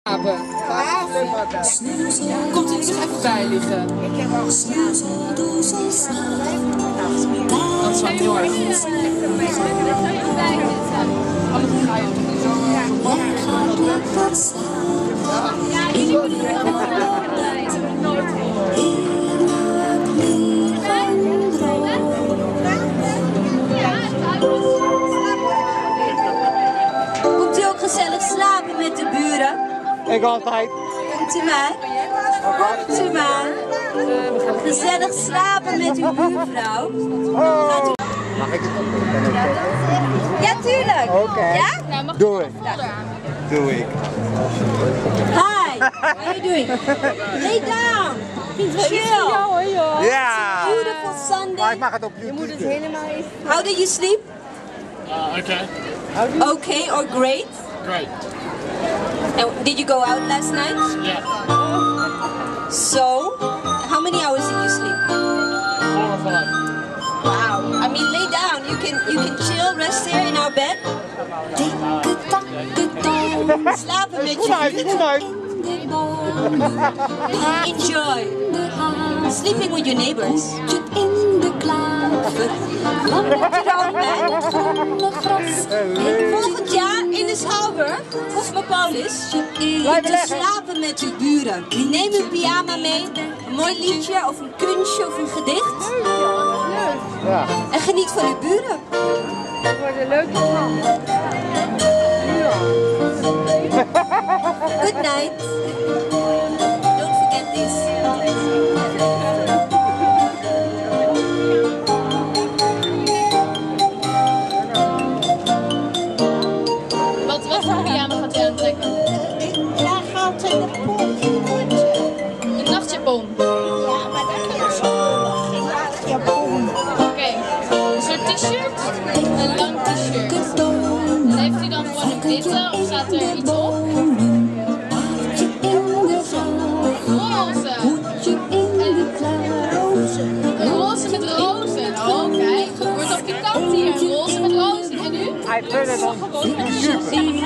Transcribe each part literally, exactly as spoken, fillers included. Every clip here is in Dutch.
Komt u er nog even bij liggen? Dat is wel heel erg goed. Komt u ook gezellig slapen met de buren? Ik altijd. Komt u maar. Komt u maar. Gezellig slapen met uw buurvrouw. Oh. Mag ik het opnemen? Ja, tuurlijk. Oké. Okay. Ja? Doe ik. Doe ik. Hi. What are you doing? Lay down. Chill. Ja. Beautiful Sunday. Maar ik mag het op YouTube. Je moet het helemaal even. How did you sleep? Uh, okay. Okay or great? Great. And did you go out last night? Yeah. So, how many hours did you sleep? Four or five. Wow. I mean, lay down. You can you can chill, rest here in our bed. Slapen met je. Enjoy. Sleeping with your neighbors. Volgend jaar in de Schouwburg, Cosmopolis, te slapen met uw buren. Die nemen uw pyjama mee, een mooi liedje of een kunstje of een gedicht. Ja. En geniet van uw buren. Het wordt een leuke man. Good night. Don't forget this. Wat, wat voor pyjama gaat u aantrekken? Ja, gaat in de poort. Een nachtjapon. Ja, maar dat kan zo. Geen nachtjapon. Oké. Een soort t-shirt? Een lang t-shirt. En heeft u dan gewoon een witte of staat er iets op? Roze. Een roze met rozen. Oh kijk, het wordt op pikant hier. Een roze met rozen. En u? Hij vindt het dan super.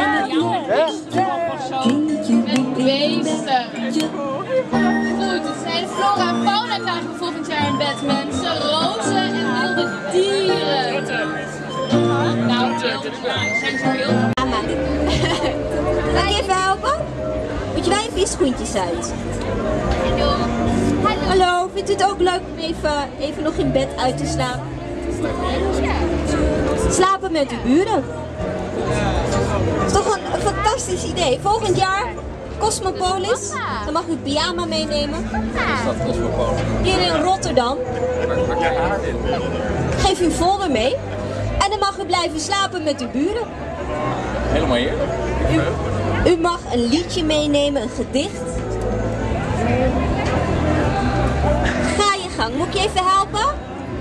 Met beesten. Goed, het zijn Flora en Fauna krijgen we volgend jaar in bed, mensen. Rozen en wilde dieren. Nou, wilde dieren. Zijn ze heel... Kan ik je even helpen? Moet je wel even je schoentjes uit? Hallo. Hallo, vindt u het ook leuk om even, even nog in bed uit te slapen? Slapen met uw buren. Dat is toch een, een fantastisch idee. Volgend jaar Cosmopolis. Dan mag u pyjama meenemen. Hier in Rotterdam. Geef u een folder mee. En dan mag u blijven slapen met uw buren. Helemaal eerlijk. U, u mag een liedje meenemen, een gedicht. Ga je gang. Moet ik je even helpen?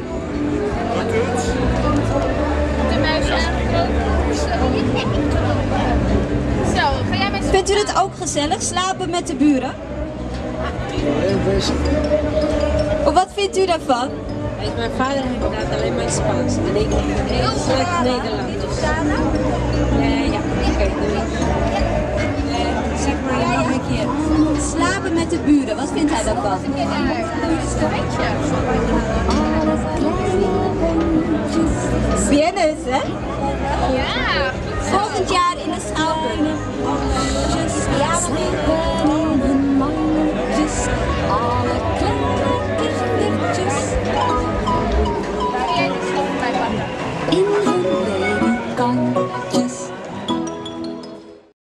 De muis aangekomen. Zo, ga jij met... Vindt u het ook gezellig, slapen met de buren? Of wat vindt u daarvan? Mijn vader heeft inderdaad alleen maar Spaans en ik heel slecht Nederlands. Uh, ja, oké, doei. Uh, zeg maar nog een keer. Slapen met de buren, wat vindt hij daarvan? Viennes, hè? Ja. Volgend jaar in de Schouwburg.